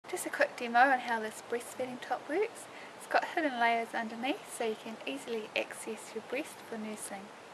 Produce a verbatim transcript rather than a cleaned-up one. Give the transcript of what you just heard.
Just a quick demo on how this breastfeeding top works. It's got hidden layers underneath so you can easily access your breast for nursing.